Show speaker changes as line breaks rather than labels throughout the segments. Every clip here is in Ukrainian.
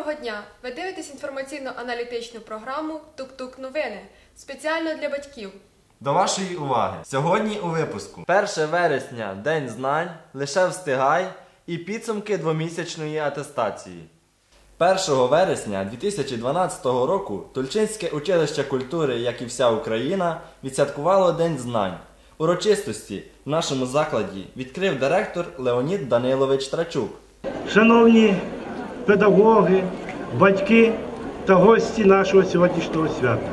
Доброго дня! Ви дивитесь інформаційно-аналітичну програму «Тук-тук новини» спеціально для батьків.
До вашої уваги! Сьогодні у випуску
1 вересня – День знань, лише встигай і підсумки двомісячної атестації. 1 вересня 2012 року Тульчинське училище культури, як і вся Україна, відсвяткувало День знань. Урочистості в нашому закладі відкрив директор Леонід Данилович Трачук.
Шановні педагоги, батьки та гості нашого сьогоднішнього свята,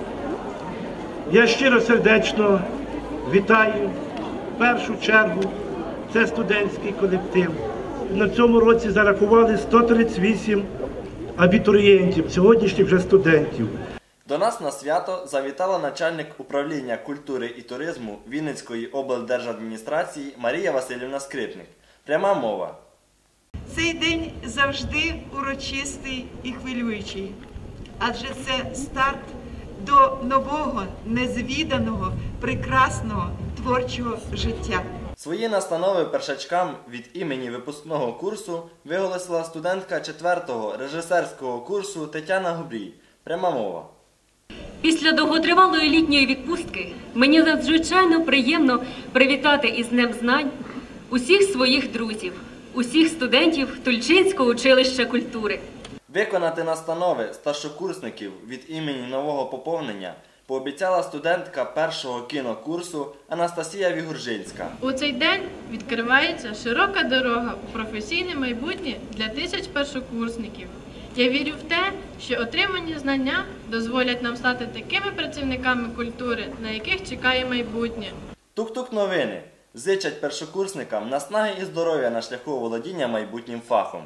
я щиро сердечно вітаю в першу чергу це студентський колектив. На цьому році зарахували 138 абітурієнтів, сьогоднішніх вже студентів.
До нас на свято завітала начальник управління культури і туризму Вінницької облдержадміністрації Марія Василівна Скрипник. Пряма мова.
Цей день завжди урочистий і хвилюючий, адже це старт до нового, незвіданого, прекрасного творчого життя.
Свої настанови першачкам від імені випускного курсу виголосила студентка 4-го режисерського курсу Тетяна Губрій. Пряма мова.
Після довготривалої літньої відпустки мені надзвичайно приємно привітати із Днем знань усіх своїх друзів, усіх студентів Тульчинського училища культури.
Виконати настанови старшокурсників від імені нового поповнення пообіцяла студентка 1-го кінокурсу Анастасія Вігуржинська.
У цей день відкривається широка дорога у професійне майбутнє для тисяч першокурсників. Я вірю в те, що отримані знання дозволять нам стати такими працівниками культури, на яких чекає майбутнє.
Тук-тук новини зичать першокурсникам наснаги і здоров'я на шляху володіння майбутнім фахом.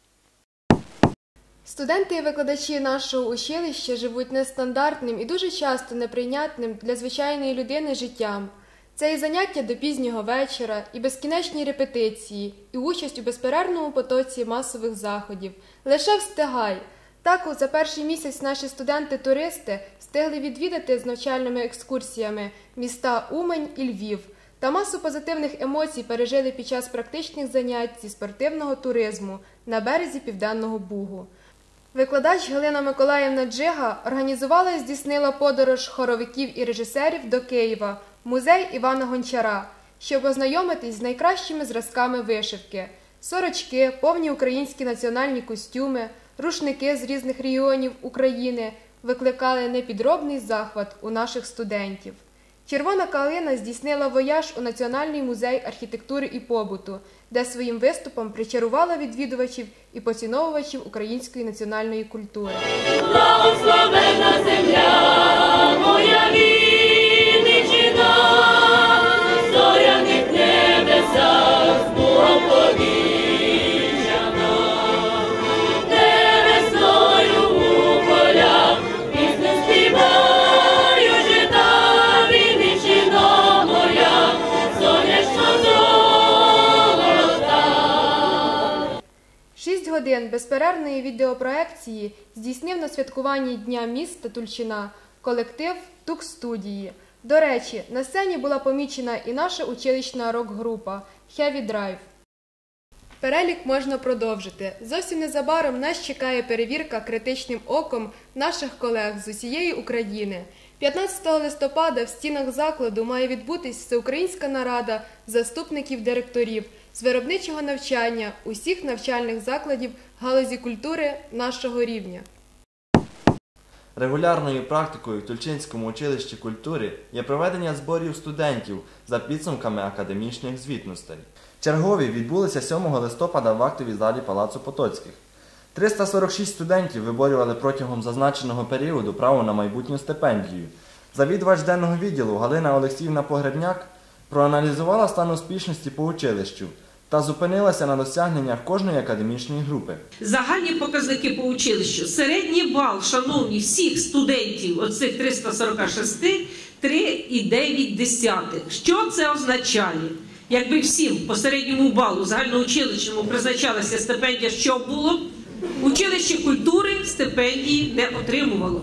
Студенти і викладачі нашого училища живуть нестандартним і дуже часто неприйнятним для звичайної людини життям. Це і заняття до пізнього вечора, і безкінечні репетиції, і участь у безперервному потоці масових заходів. Лише встигай! Так, за перший місяць наші студенти-туристи встигли відвідати з навчальними екскурсіями міста Умань і Львів та масу позитивних емоцій пережили під час практичних занять зі спортивного туризму на березі Південного Бугу. Викладач Галина Миколаївна Джига організувала і здійснила подорож хоровиків і режисерів до Києва, в музей Івана Гончара, щоб ознайомитись з найкращими зразками вишивки. Сорочки, повні українські національні костюми, рушники з різних регіонів України викликали непідробний захват у наших студентів. Червона калина здійснила вояж у Національний музей архітектури і побуту, де своїм виступом причарувала відвідувачів і поціновувачів української національної культури.
Благословенна земля, моя Вінниччина, зоряних небесах з Богом повінчана, де весною у полях пісню співаю жита, Вінниччино моя, сонячна золота.
6 годин безперервної відеопроекції здійснив на святкуванні Дня міста Тульчина колектив «Тук-студії». До речі, на сцені була помічена і наша училищна рок-група «Heavy Drive». Перелік можна продовжити. Зовсім незабаром нас чекає перевірка критичним оком наших колег з усієї України. 15 листопада в стінах закладу має відбутись всеукраїнська нарада заступників директорів з виробничого навчання усіх навчальних закладів галузі культури нашого рівня.
Регулярною практикою в Тульчинському училищі культури є проведення зборів студентів за підсумками академічних звітностей. Чергові відбулися 7 листопада в актовій залі Палацу Потоцьких. 346 студентів виборювали протягом зазначеного періоду право на майбутню стипендію. Завідувач денного відділу Галина Олексіївна Погребняк проаналізувала стан успішності по училищу та зупинилася на досягненнях кожної академічної групи.
Загальні показники по училищу. Середній бал, шановні, всіх студентів, оцих 346, 3,9. Що це означає? Якби всім по середньому балу загальноучилищному призначалася стипендія, що було? Училище культури стипендії не отримувало.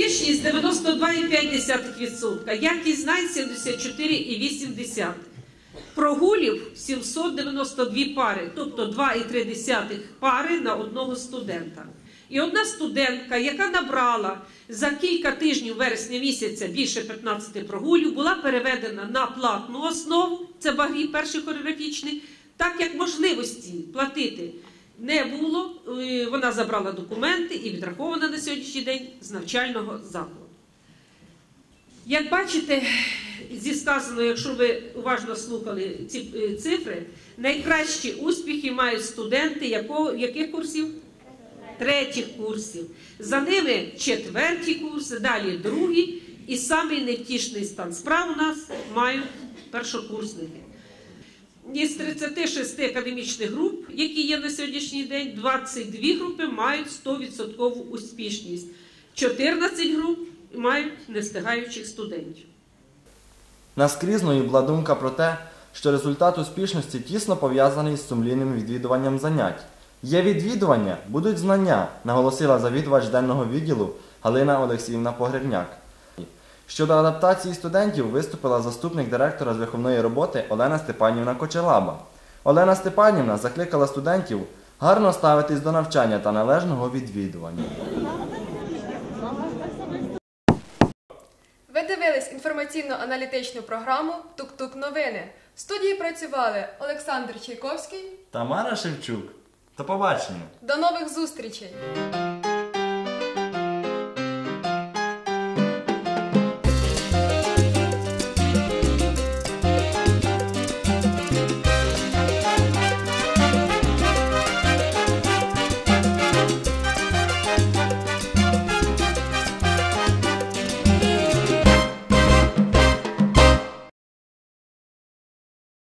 Успішність 92,5%, якість знань 74,8%. Прогулів 792 пари, тобто 2,3 пари на одного студента. І одна студентка, яка набрала за кілька тижнів вересня місяця більше 15 прогулів, була переведена на платну основу, це багрі перший хореографічний, так як можливості платити не було, вона забрала документи і відрахована на сьогоднішній день з навчального закладу. Як бачите, зі сказаного, якщо ви уважно слухали ці цифри, найкращі успіхи мають студенти яких курсів? Третіх курсів. За ними четверті курси, далі другі. І самий невтішний стан справ у нас мають першокурсники. Із 36 академічних груп, які є на сьогоднішній день, 22 групи мають 100% успішність. 14 груп мають нестигаючих студентів.
Наскрізною була думка про те, що результат успішності тісно пов'язаний з сумлінним відвідуванням занять. Є відвідування, будуть знання, наголосила завідувач денного відділу Галина Олексіївна Погребняк. Щодо адаптації студентів виступила заступник директора з виховної роботи Олена Степанівна Кочелаба. Олена Степанівна закликала студентів гарно ставитись до навчання та належного відвідування.
Ви дивились інформаційно-аналітичну програму «Тук-тук новини». В студії працювали Олександр Чайковський
Тамара Шевчук. До побачення.
До нових зустрічей!